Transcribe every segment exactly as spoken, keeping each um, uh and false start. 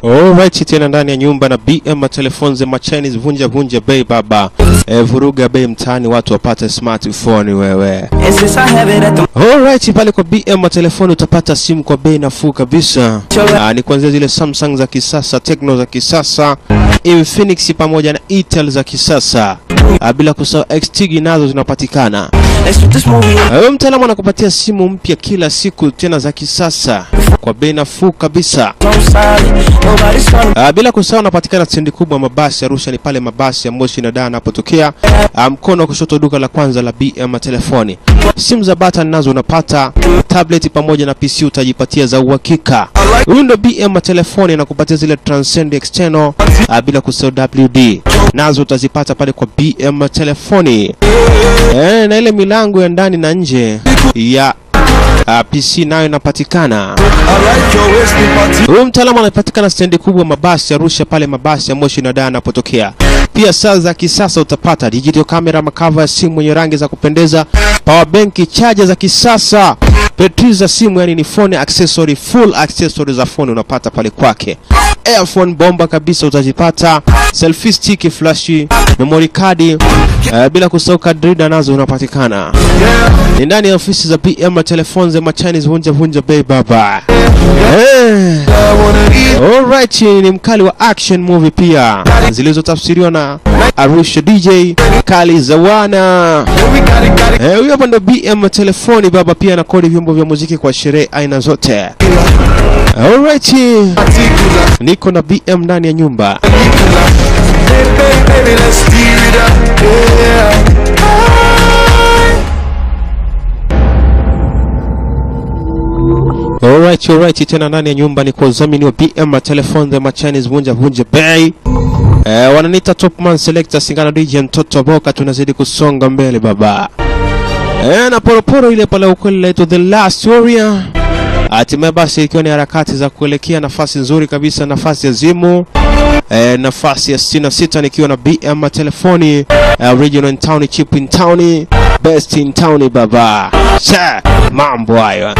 Alright, tena ndani ya nyumba na B M Telefonze Machanis vunja vunja bei baba. E, vuruga bei mtaani watu wapate smartphone wewe. Alright, pale kwa B M Telefoni utapata simu kwa bei nafuu kabisa. Aa, ni kuanzia zile Samsung za kisasa, Tecno za kisasa, Infinix pamoja na Itel za kisasa. Aa, bila kusahau X T G nazo zinapatikana. Wewe mtaalamu anakupatia simu mpya kila siku tena za kisasa kwa bei nafuu kabisa. Uh, bila kusahau unapatikana stendi kubwa mabasi Arusha, ni pale mabasi ya Moshi na Dar yanapotokea. Uh, mkono kushoto duka la kwanza la B M Telefoni. Simu za button nazo unapata, tablet pamoja na P C utajipatia za uhakika. Huyu ndo B M Telefoni anakupatia zile Transcend external, uh, bila kusahau W D nazo utazipata pale kwa B M Telefoni. Eh, na ile milango ya ndani na nje ya Uh, P C nayo inapatikana. Huyu mtaalamu anapatikana stendi kubwa mabasi Arusha, pale mabasi ya Moshi na Dar yanapotokea. Pia saa za kisasa utapata, digital camera, makava ya simu yenye rangi za kupendeza, power bank, charger za kisasa, battery za simu, yani ni phone accessory, full accessory za phone unapata pale kwake. Earphone bomba kabisa utazipata, selfie stick, flash, memory card, uh, bila kusahau card reader nazo unapatikana. Ni ndani ya ofisi za B M Telefonze Machanis vunja vunja bei baba. Hey. Alright, ni mkali wa action movie pia zilizotafsiriwa na Arusha D J Kali Zawana. Eh, huyo hapa ndo B M Telefoni baba, pia na kodi vyombo vya muziki kwa sherehe aina zote. Alright, niko na B M ndani ya nyumba. Alright, alright, tena ndani ya nyumba ni kwa udhamini wa B M Telefonze Machanis vunja vunja bei. Eh, wananiita Top Man Selector Singana D J Mtoto Boka, tunazidi kusonga mbele baba. Eh, na poroporo ile pale ukweli letu The Last Warrior. Hatimaye basi ikiwa ni harakati za kuelekea nafasi nzuri kabisa, nafasi ya zimu. Eh, nafasi ya sitini na sita nikiwa na B M Telefoni, uh, original in town, cheap in town, best in town baba. Cha, mambo hayo.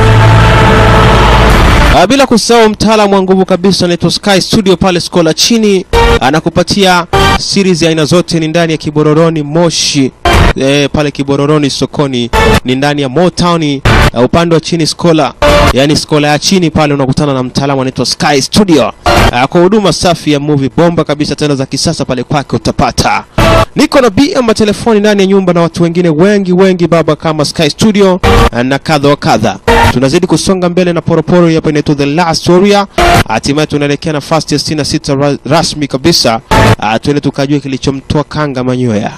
Uh, bila kusahau mtaalamu wa nguvu kabisa anaitwa Sky Studio pale Skola chini, anakupatia series ya aina zote, ni ndani ya Kibororoni Moshi. Eh, pale Kibororoni sokoni, ni ndani ya Motown, uh, upande wa chini Skola, yani Skola ya chini pale unakutana na mtaalamu anaitwa Sky Studio. Uh, kwa huduma safi ya movie bomba kabisa tena za kisasa pale kwake utapata. Niko na B M Telefoni ndani ya nyumba na watu wengine wengi wengi baba kama Sky Studio uh, na kadha wa kadha. Tunazidi kusonga mbele na poroporo hapa inaitwa The Last Warrior. Hatimaye tunaelekea na fast ya sitini na sita ra rasmi kabisa. Uh, tuende tukajue kilichomtoa kanga manyoya.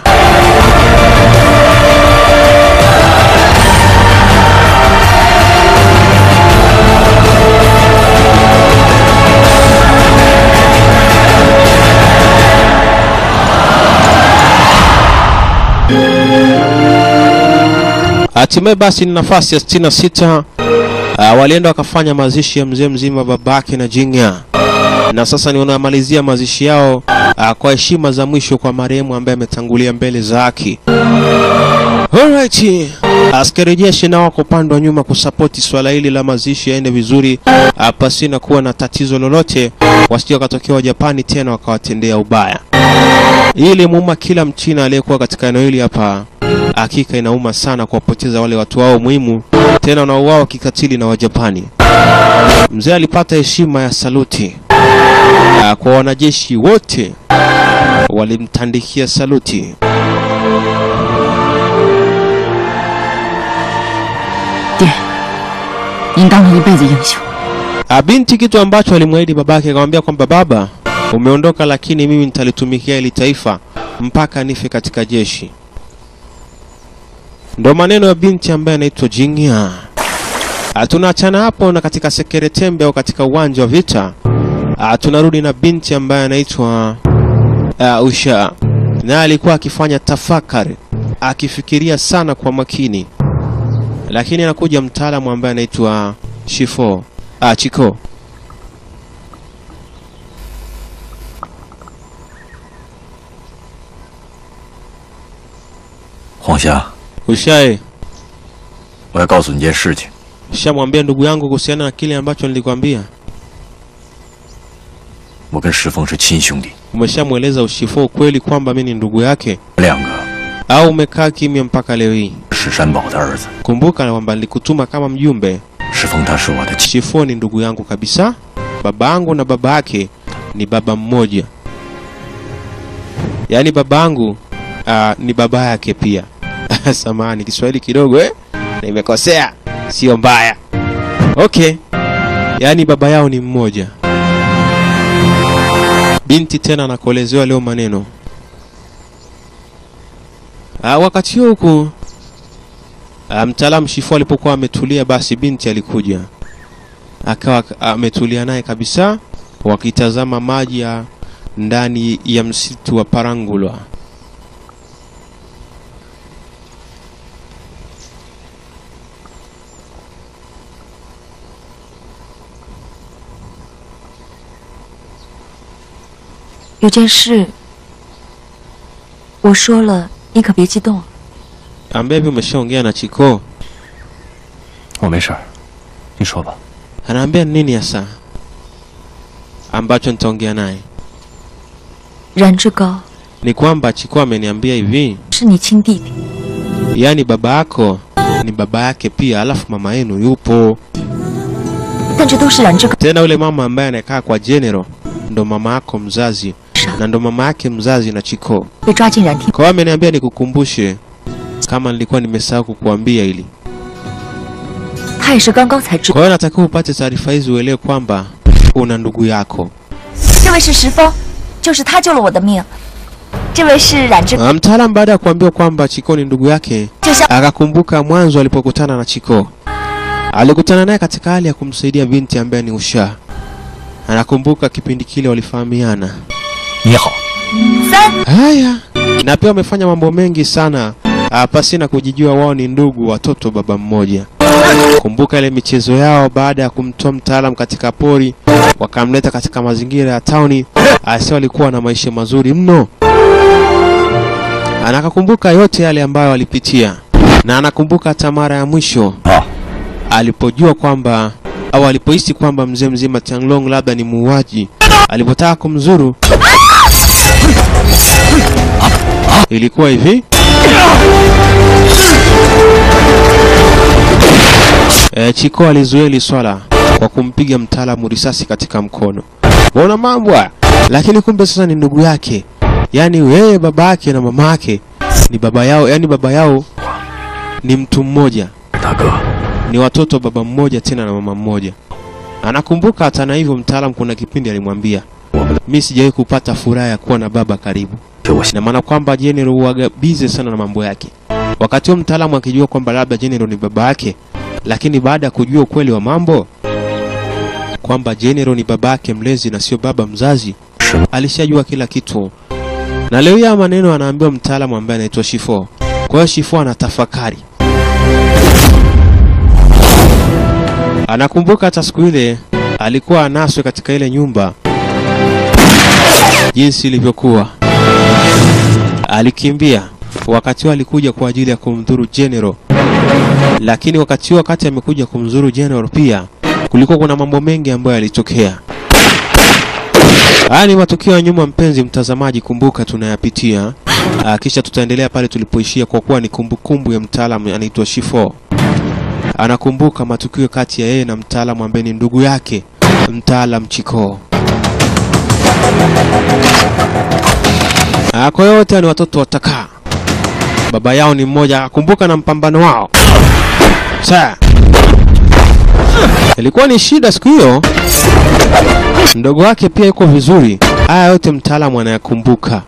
Hatimaye basi ni nafasi ya sitini na sita. Uh, walienda wakafanya mazishi ya mzee mzima babake na Jinga. Na sasa ni wanamalizia mazishi yao uh, kwa heshima za mwisho kwa marehemu ambaye ametangulia mbele za haki. Alright, askari jeshi nao wako upande wa nyuma kusapoti swala hili la mazishi yaende vizuri, uh, pasina kuwa na tatizo lolote, wasije wakatokea wa Japani tena wakawatendea ubaya. Ili muuma kila mchina aliyekuwa katika eneo hili hapa. Hakika inauma sana kuwapoteza wale watu wao muhimu, tena wanauawa kikatili na Wajapani. Mzee alipata heshima ya saluti uh, kwa wanajeshi wote walimtandikia saluti. Uh, binti kitu ambacho alimwahidi babake, akamwambia kwamba baba, umeondoka lakini mimi nitalitumikia ili taifa mpaka nife katika jeshi. Ndo maneno ya binti ambaye anaitwa Jinga. Tunaachana hapo na katika Sekeretembe au katika uwanja wa vita. Tunarudi na binti ambaye anaitwa uh, Usha. Na alikuwa akifanya tafakari, akifikiria sana kwa makini. Lakini anakuja mtaalamu ambaye anaitwa Shifo, ah Chiko. Huangxia, Ushae, 我要告诉你件事情。 Shamwambia ndugu yangu kuhusiana na kile ambacho nilikwambia. 我跟石峰是亲兄弟。 Umeshamweleza Shifo kweli kwamba mimi ni ndugu yake? 两个 Au umekaa kimya mpaka leo hii? 是山宝的儿子。 Kumbuka kwamba nilikutuma kama mjumbe. 石峰他是我的亲。 Shifo ni ndugu yangu kabisa. Babangu na baba yake ni baba mmoja. Yaani babangu uh, ni baba yake pia. Samahani Kiswahili kidogo eh? Nimekosea. Sio mbaya. Okay. Yaani baba yao ni mmoja. Binti tena anakuelezewa leo maneno. Ah, wakati huko mtaalamu Shifo alipokuwa ametulia, basi binti alikuja. Akawa ametulia naye kabisa, wakitazama maji ya ndani ya msitu wa Parangulwa. 有件事我说了，你可别激动。 Ambaye umeshaongea na Chiko? 我没事，你说吧。 Anaambia nini hasa ambacho nitaongea naye? 冉志高 Ni kwamba Chiko ameniambia hivi, 是你亲弟弟， yani baba yako ni baba yake pia, alafu mama yenu yupo. 但这都是冉志高 Tena yule mama ambaye anakaa kwa General ndo mama yako mzazi, na ndo mama yake mzazi na Chiko. 被抓进冉天。 Kwa hiyo ameniambia nikukumbushe kama nilikuwa nimesahau kukuambia hili. 他也是刚刚才知道。 Kwa hiyo nataka upate taarifa hizi uelewe kwamba una ndugu yako. 这位是石峰，就是他救了我的命。这位是冉志， Mtaalamu baada ya kuambiwa kwamba Chiko ni ndugu yake, 就像 akakumbuka mwanzo alipokutana na Chiko. Alikutana naye katika hali ya kumsaidia binti ambaye ni Usha. Anakumbuka kipindi kile walifahamiana. 你好。 三 Haya, na pia wamefanya mambo mengi sana pasi na kujijua wao ni ndugu watoto baba mmoja. Kumbuka ile michezo yao baada ya kumtoa mtaalamu katika pori, wakamleta katika mazingira ya tauni, asi walikuwa na maisha mazuri mno. Anakakumbuka yote yale ambayo walipitia, na anakumbuka hata mara ya mwisho alipojua kwamba au alipohisi kwamba mzee mzima Tianglong labda ni muuaji, alipotaka kumzuru. Ilikuwa hivi. E, Chiko alizuia swala kwa kumpiga mtaalamu risasi katika mkono. Waona mambo haya? Lakini kumbe sasa ni ndugu yake. Yaani yeye baba yake na mama yake ni baba yao, yani baba yao ni mtu mmoja. Ni watoto baba mmoja tena na mama mmoja. Anakumbuka hata na hivyo mtaalamu kuna kipindi alimwambia, mimi sijawahi kupata furaha ya kuwa na baba karibu. Na maana kwamba General huaga busy sana na mambo yake. Wakati huo mtaalamu akijua kwamba labda General ni baba yake, lakini baada ya kujua ukweli wa mambo kwamba General ni baba yake mlezi na sio baba mzazi, alishajua kila kitu. Na leo ya maneno anaambiwa mtaalamu ambaye anaitwa Shifo. Kwa hiyo Shifo anatafakari. Anakumbuka hata siku ile alikuwa anaswe katika ile nyumba, jinsi ilivyokuwa. Alikimbia wakati huo, alikuja kwa ajili ya kumdhuru General. Lakini wakati huo, wakati amekuja kumdhuru General pia, kulikuwa kuna mambo mengi ambayo yalitokea. Haya ni matukio ya nyuma, mpenzi mtazamaji, kumbuka tunayapitia. Aa, kisha tutaendelea pale tulipoishia, kwa kuwa ni kumbukumbu ya mtaalamu anaitwa Shifo. Anakumbuka matukio kati ya yeye na mtaalamu ambaye ni ndugu yake, mtaalamu Chiko. Ah, kwa yote ni watoto wataka. Baba yao ni mmoja, akumbuka na mpambano wao. Sasa ilikuwa ni shida siku hiyo. Ndogo wake pia yuko vizuri. Haya yote mtaalamu anayakumbuka.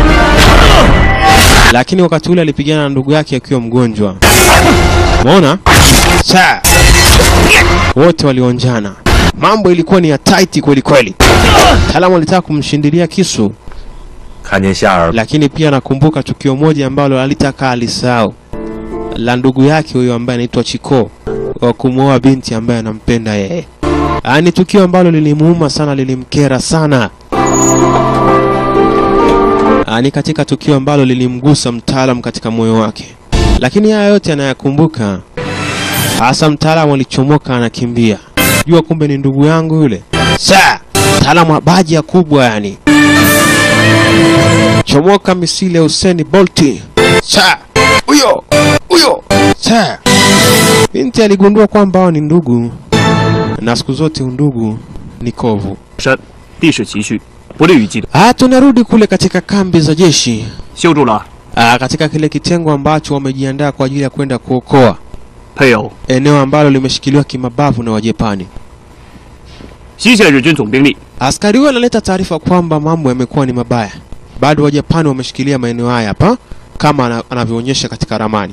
Lakini wakati ule alipigana na ndugu yake akiwa mgonjwa. Umeona? Sasa wote walionjana. Mambo ilikuwa ni ya tight kweli kweli. Mtaalamu alitaka kumshindilia kisu. Lakini pia nakumbuka tukio moja ambalo alitaka alisahau, la ndugu yake huyo ambaye anaitwa Chiko, wa kumuoa binti ambaye anampenda yeye. Ani tukio ambalo lilimuuma sana, lilimkera sana. Ani katika tukio ambalo lilimgusa mtaalamu katika moyo wake. Lakini haya yote anayakumbuka. Hasa mtaalamu alichomoka anakimbia. Jua kumbe ni ndugu yangu yule. Sasa wataalamu wa baja kubwa yani. Chomoka misili ya Usain Bolt. Cha! Uyo! Uyo! Cha! Binti aligundua kwamba wao ni ndugu. Na siku zote undugu ni kovu. Ah, tunarudi kule katika kambi za jeshi. Ah, katika kile kitengo ambacho wamejiandaa kwa ajili ya kwenda kuokoa eneo ambalo limeshikiliwa kimabavu na Wajapani. Askari wao analeta taarifa kwamba mambo yamekuwa ni mabaya. Bado Wajapani wameshikilia maeneo haya hapa kama anavyoonyesha katika ramani.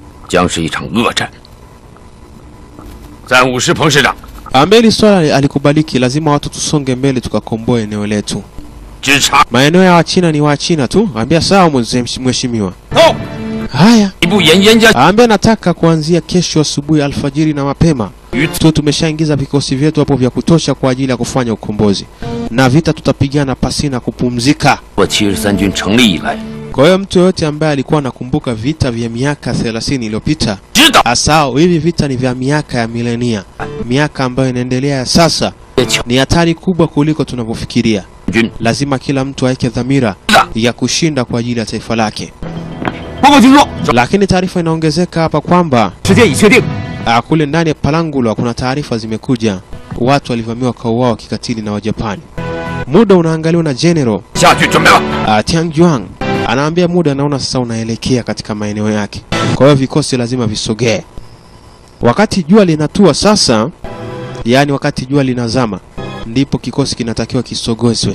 Ambeli swala alikubaliki, lazima watu tusonge mbele tukakomboe eneo letu. Maeneo ya Wachina ni Wachina tu. Ambia sawa mheshimiwa. Haya. Ambia nataka kuanzia kesho asubuhi alfajiri na mapema tu tumeshaingiza vikosi vyetu hapo vya kutosha kwa ajili ya kufanya ukombozi. Na vita tutapigana pasina kupumzika. Kwa hiyo mtu yote ambaye alikuwa anakumbuka vita vya miaka thelathini iliyopita, asao hivi vita ni vya miaka ya milenia. Miaka ambayo inaendelea ya sasa ni hatari kubwa kuliko tunavyofikiria. Lazima kila mtu aweke dhamira ya kushinda kwa ajili ya taifa lake. Lakini taarifa inaongezeka hapa kwamba kule ndani ya Palangulwa kuna taarifa zimekuja. Watu walivamiwa kwa uao kikatili na Wajapani. Muda unaangaliwa na General Tiang Juang. Anaambia muda anaona sasa unaelekea katika maeneo yake. Kwa hiyo vikosi lazima visogee. Wakati jua linatua sasa, yani wakati jua linazama, ndipo kikosi kinatakiwa kisogozwe.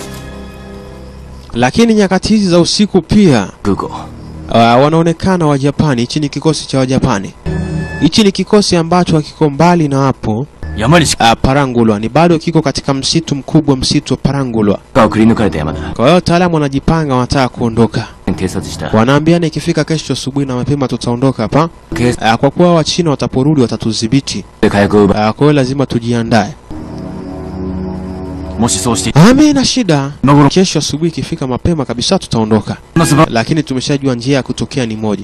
Lakini nyakati hizi za usiku pia uh, wanaonekana Wajapani. Hichi ni kikosi cha Wajapani. Hichi ni kikosi ambacho hakiko mbali na hapo uh, Palangulwa. Ni bado kiko katika msitu mkubwa, msitu wa Palangulwa. Kwa hiyo wataalamu wanajipanga, wanataka kuondoka. Wanaambiana ikifika kesho asubuhi na mapema tutaondoka hapa. Uh, kwa kuwa Wachina wataporudi watatudhibiti. Uh, kwa hiyo lazima tujiandae. Ame na shida. Kesho asubuhi ikifika mapema kabisa tutaondoka. Lakini tumeshajua njia ya kutokea ni moja.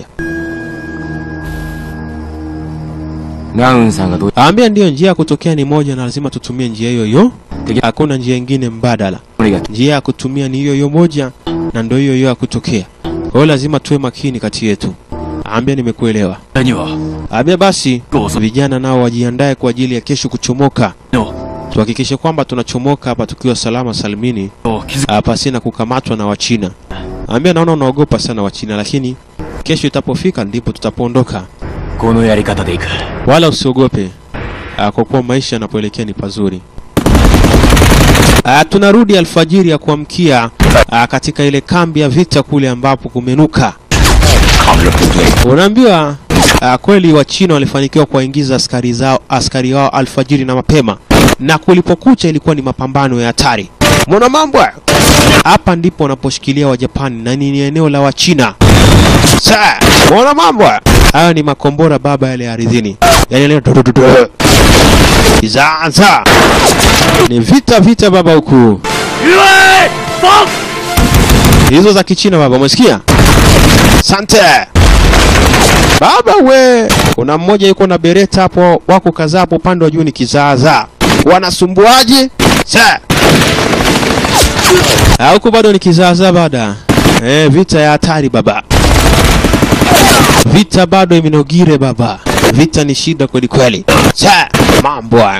Ambia ndio njia ya kutokea ni moja na lazima tutumie njia hiyo hiyo. Hakuna njia nyingine mbadala. Njia ya kutumia ni hiyo hiyo moja na ndio hiyo hiyo ya kutokea. Kwa hiyo lazima tuwe makini kati yetu. Ambia nimekuelewa. Ambia basi vijana nao wajiandae kwa ajili ya kesho kuchomoka. Tuhakikishe kwamba tunachomoka hapa tukiwa salama salimini, hapa sina kukamatwa na Wachina. Ambia naona unaogopa sana Wachina, lakini kesho itapofika ndipo tutapoondoka. Wala usiogope. Kwa kuwa maisha yanapoelekea ni pazuri. Tunarudi alfajiri ya kuamkia katika ile kambi ya vita kule ambapo kumenuka. Unaambiwa kweli Wachina walifanikiwa kuwaingiza askari zao, askari wao alfajiri na mapema. Na kulipokucha ilikuwa ni mapambano ya hatari. Mbona mambo hapa ndipo wanaposhikilia Wajapani na ni eneo la Wachina. Sasa, mbona mambo hayo ni makombora baba yale ardhini. Yaani leo Izaanza. Ni vita vita baba huku. Hizo za Kichina baba, umesikia? Asante. Baba we, kuna mmoja yuko na bereta hapo, wako kadhaa hapo upande wa juu ni kizaazaa. Wanasumbuaje? Sasa. Huko bado ni kizaazaa bada. Eh, vita ya hatari baba. Vita bado imenogire baba. Vita ni shida kweli kweli. Sasa, mambo haya.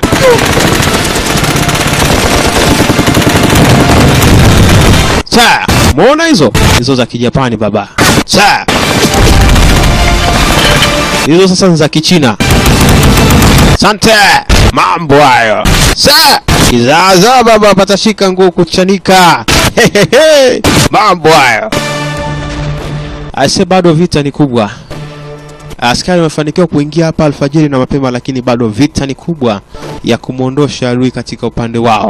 Sasa, muona hizo? Hizo za Kijapani baba. Sasa. Hizo sasa za Kichina. Sante, mambo hayo. Sasa, kizaazaa baba patashika nguo kuchanika. Hehehe, mambo hayo. Ase bado vita ni kubwa. Askari wamefanikiwa kuingia hapa alfajiri na mapema, lakini bado vita ni kubwa ya kumuondosha adui katika upande wao.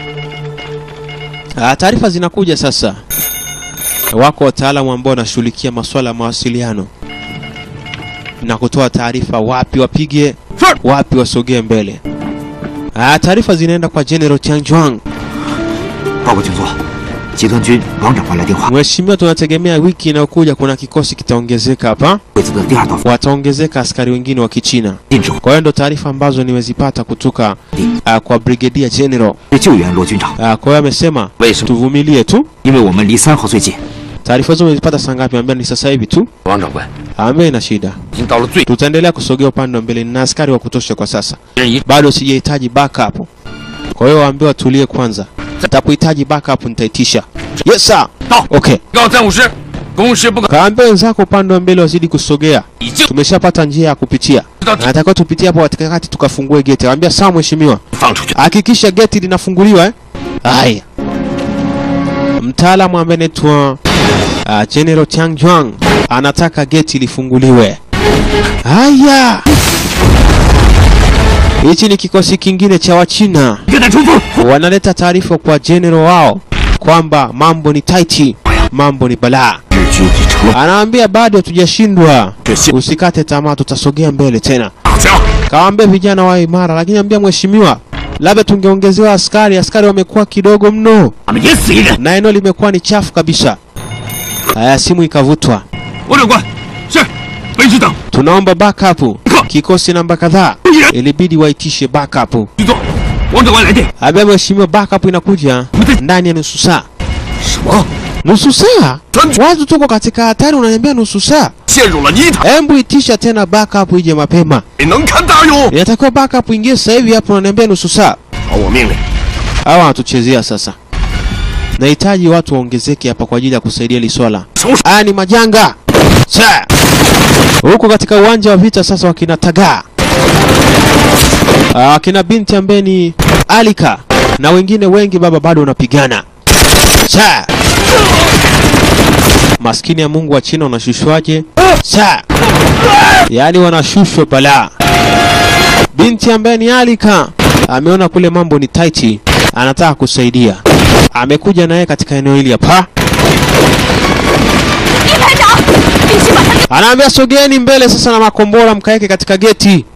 Taarifa zinakuja sasa. Wako wataalamu ambao wanashughulikia masuala ya mawasiliano na kutoa taarifa wapi wapige, wapi wasogee mbele. Taarifa zinaenda kwa General Tiang Juang. 集团军王长官来电话， Mheshimiwa, tunategemea wiki inayokuja kuna kikosi kitaongezeka hapa. 鬼子的第二道 Wataongezeka askari wengine wa Kichina. 禁止 Kwa hiyo ndo taarifa ambazo nimezipata kutoka uh, kwa Brigadier General. 救援罗军长。 Uh, kwa hiyo amesema tuvumilie tu. 因为我们离三号最近。 Taarifa hizo umezipata saa ngapi? Ambia ni sasa hivi tu. 王长官， Ambia ina shida. 已经到了最 Tutaendelea kusogea upande wa mbele na askari wa kutosha kwa sasa. 人一 Bado sijahitaji backup. Kwa hiyo waambiwa watulie kwanza. Nitapohitaji backup nitaitisha. Yes sir. Okay. 告三五师，公事不可。 Kaambia wenzako upande wa mbele wazidi kusogea. 已经 Tumeshapata njia ya kupitia. Nataka tupitie hapo katikati tukafungue geti. Waambia sawa mheshimiwa. 放出去。 Hakikisha geti linafunguliwa eh. Haya. Mtaalamu ambaye anaitwa uh, General Tiang Juang anataka geti lifunguliwe. Haya. Hichi ni kikosi kingine cha Wachina. Wanaleta taarifa kwa general wao kwamba mambo ni tight, mambo ni balaa. Anaambia bado hatujashindwa. Usikate tamaa, tutasogea mbele tena. Kawaambia vijana wa imara, lakini ambia mheshimiwa, labda tungeongezewa askari, askari wamekuwa kidogo mno. Na eneo limekuwa ni chafu kabisa. Haya, simu ikavutwa. Tunaomba backup. Kikosi namba kadhaa ilibidi waitishe backup. Abia mheshimiwa, backup inakuja ndani ya nusu saa. Nusu saa? Watu tuko katika hatari, unaniambia nusu saa? Hebu itisha tena backup ije mapema. Inatakiwa backup ingie sasa hivi, hapo unaniambia nusu saa. Hawa wanatuchezea sasa. Nahitaji watu waongezeke hapa kwa ajili ya kusaidia hili swala. Haya ni majanga. Sasa huko katika uwanja wa vita sasa wakina Tagaa, ah, kina binti ambaye ni Alika na wengine wengi baba bado wanapigana. Sasa maskini ya Mungu wa China wanashushwaje? Sasa yaani wanashushwa balaa. Binti ambaye ni Alika ameona kule mambo ni tight, anataka kusaidia. Amekuja naye katika eneo hili hapa. Anaambia sogeni mbele sasa na makombora mkaeke katika geti.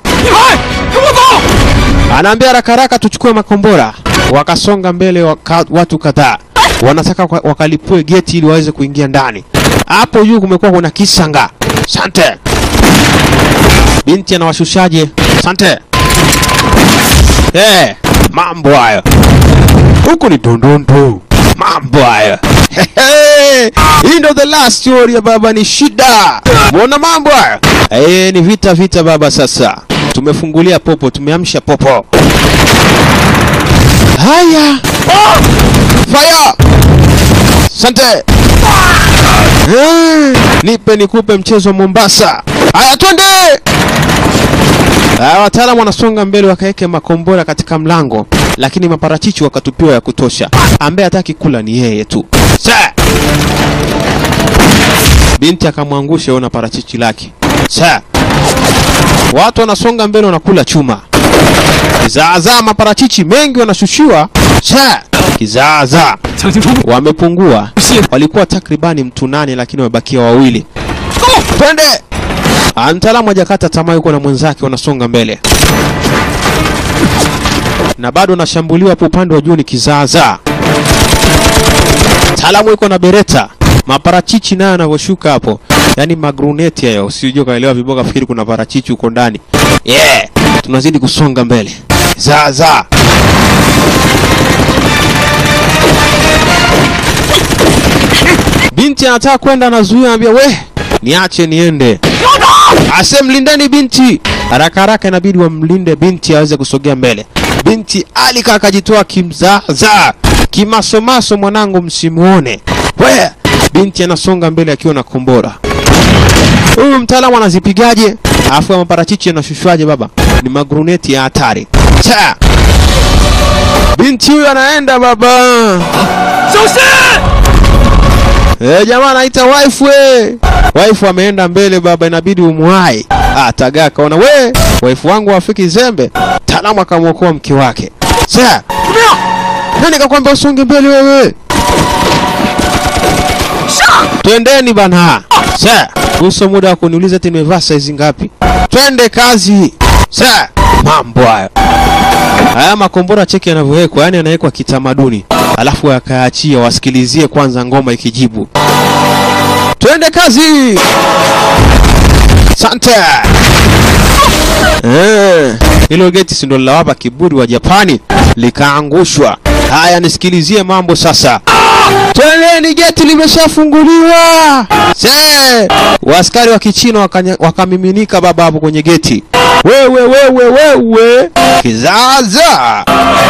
Anaambia haraka haraka tuchukue makombora. Wakasonga mbele waka, watu kadhaa. Wanataka wakalipue geti ili waweze kuingia ndani. Hapo juu kumekuwa kuna kisanga. Asante. Binti anawashushaje? Asante. Eh, hey, mambo hayo. Huko ni dondondo. Mambo hayo. Hii ndo the last story ya baba, ni shida. Muona mambo hayo? Eh, ni vita vita baba sasa. Tumefungulia popo, tumeamsha popo. Haya. Oh! Fire! Sante. Hey, nipe nikupe mchezo wa Mombasa. Haya twende. Ah, wataalamu wanasonga mbele wakaeke makombora katika mlango, lakini maparachichi wakatupiwa ya kutosha. Ambaye hataki kula ni yeye tu. Sa! Binti akamwangusha ona parachichi lake. Sa! Watu wanasonga mbele wanakula chuma. Kizaazaa, maparachichi mengi wanashushiwa. Sa! Kizaazaa. Wamepungua. Walikuwa takribani mtu nane lakini wamebakia wawili. Twende! Mtaalamu hajakata tamaa, yuko na mwenzake wanasonga mbele. Na bado anashambuliwa hapo upande wa juu ni kizaazaa. Mtaalamu yuko na bereta. Maparachichi nayo yanavyoshuka hapo. Yaani magruneti hayo, usijue kaelewa viboga fikiri kuna parachichi huko ndani. Yeah! Tunazidi kusonga mbele. Zaza. Binti anataka kwenda, anazuia, anambia we, niache niende. Ase mlindeni binti. Haraka haraka inabidi wamlinde binti aweze kusogea mbele. Binti Alika akajitoa kimzaza. Kimasomaso mwanangu msimuone. We, binti anasonga mbele akiwa na kombora. Huyu mtaalamu anazipigaje? Afu ya maparachichi yanashushwaje baba? Ni magruneti ya hatari. Cha! Binti huyu anaenda baba. Eh, jamaa anaita wife we. Wife ameenda mbele baba, inabidi umuhai. Ah, Tagaa kaona we, wife wangu afiki zembe. Mtaalamu akamwokoa mke wake. Sasa, nani kakwambia usonge mbele wewe? Twendeni bana. Sasa, uso muda wa kuniuliza eti nimevaa size ngapi? Twende kazi. Sasa, mambo hayo. Haya makombora cheki yanavyowekwa, yani yanawekwa kitamaduni. alafu akaachia wasikilizie kwanza ngoma ikijibu. Twende kazi. Asante. Eh, hilo geti si ndo lawapa kiburi wa Japani likaangushwa. Haya, nisikilizie mambo sasa. Twendeni, geti limeshafunguliwa. Se, waskari wa Kichina wakamiminika baba hapo kwenye geti. Wewe wewe wewe kizaza.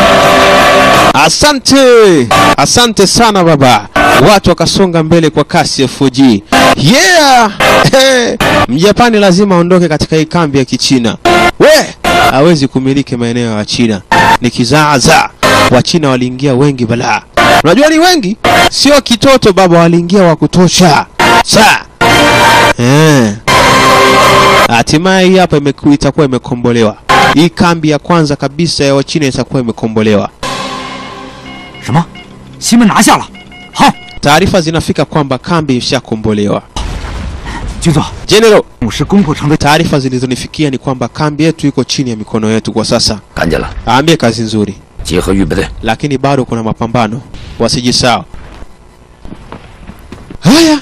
Asante. Asante sana baba. Watu wakasonga mbele kwa kasi ya four G. Yeah. Mjapani lazima aondoke katika hii kambi ya Kichina. We, hawezi kumiliki maeneo ya China. Ni kizaza. Wa China waliingia wengi bala. Unajua ni wengi? Sio kitoto baba, waliingia wa kutosha. Sa. Eh. Hatimaye hii hapa imekuwa itakuwa imekombolewa. Hii kambi ya kwanza kabisa ya Wachina itakuwa imekombolewa. Sema? Ximen naxia la. Ha. Taarifa zinafika kwamba kambi imeshakombolewa. Junzo, General, General, taarifa zilizonifikia ni kwamba kambi yetu iko chini ya mikono yetu kwa sasa. Kanjala. Aambie kazi nzuri. Jihe yubede. Lakini bado kuna mapambano. Wasijisahau. Haya.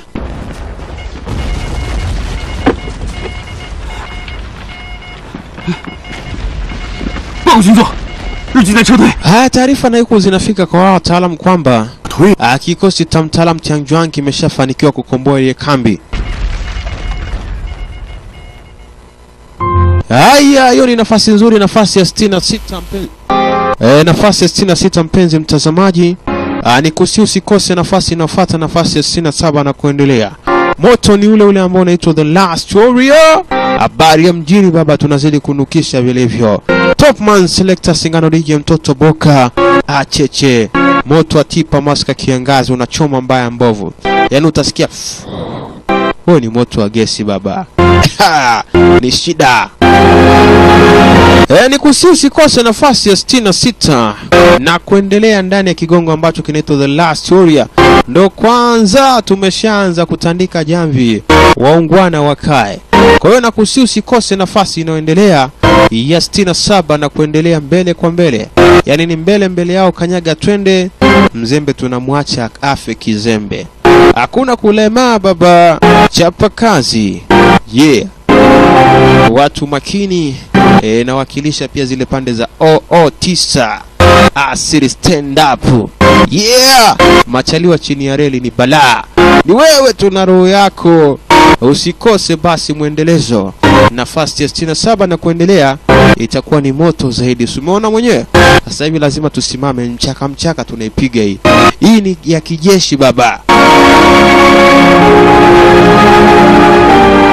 Bao Junzo, Riji na chotui. Haya, taarifa na huko zinafika kwa wataalamu kwamba kikosi cha mtaalamu Tianjuan kimeshafanikiwa kukomboa ile kambi. Haya, hiyo ni nafasi nzuri, nafasi ya sitini na sita mpenzi. Eh, nafasi ya sitini na sita mpenzi mtazamaji. Ah, ni kusi usikose nafasi inayofuata, nafasi ya sitini na saba na kuendelea. Moto ni ule ule ambao unaitwa The Last Warrior. Habari ya mjini baba, tunazidi kunukisha vilivyo. Topman Selector Singano D J mtoto Boka. Acheche. Moto atipa maska kiangazi unachoma mbaya mbovu. Yaani utasikia huo ni moto wa gesi baba. Ni shida. E, ni kusi usikose nafasi ya sitini na sita na kuendelea ndani ya kigongo ambacho kinaitwa The Last Warrior. Ndo kwanza tumeshaanza kutandika jamvi, waungwana wakae. Kwa hiyo na kusi usikose nafasi inayoendelea ya sitini na saba na kuendelea mbele kwa mbele. Yaani ni mbele mbele yao, kanyaga twende. Mzembe tunamwacha afe kizembe. Hakuna kulemaa baba, chapa kazi. Yeah. Watu makini e, na wakilisha pia zile pande za O O tisa. Asiri stand up. Yeah. Machaliwa chini ya reli ni balaa. Ni wewe tuna roho yako. Usikose basi mwendelezo. Nafasi ya sitini na saba na kuendelea itakuwa ni moto zaidi. Umeona mwenyewe? Sasa hivi lazima tusimame mchaka mchaka tunaipiga hii. Hii ni ya kijeshi baba.